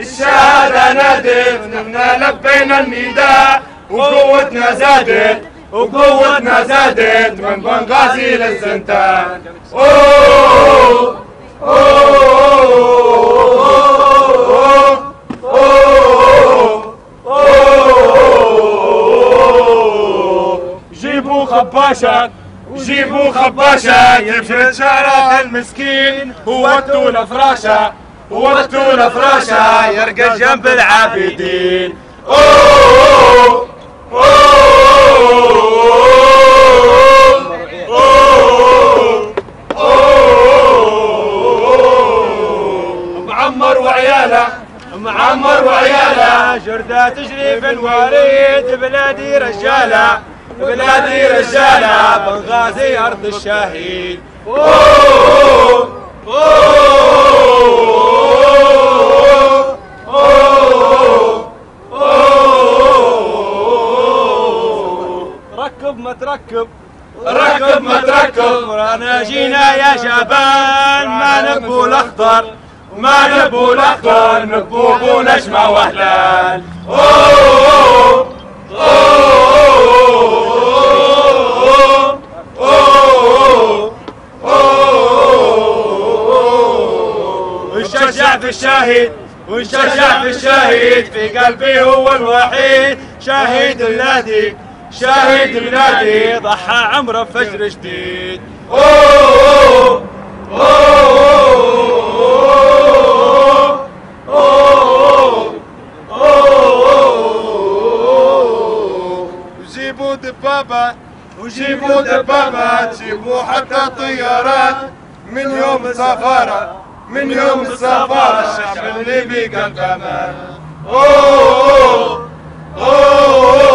الشهادة نادت نحنا لبينا النداء وقوتنا زادت من بنغازي للزنتان. أوه أوه أوه أوه جيبوا خباشة يفرد شعره المسكين ووتوا له فراشة يرقى جنب العابدين. أوه معمر وعياله جردة تجري في الوريد بلادي رجالة بنغازي أرض الشهيد. أوه أوه أوه أوه ركب ما تركب رانا جينا يا شبان ما نبو الأخضر نبو نجمة وهلال. أوه أوه أوه أوه ونشجع في الشهيد في قلبي هو الوحيد شهيد بلادي ضحى عمره بفجر جديد. أوه أوه أوه أوه وجيبوا دبابات جيبوا حتى طيارات من يوم السفارة الشعب الليبي قال كمان. أوه أوه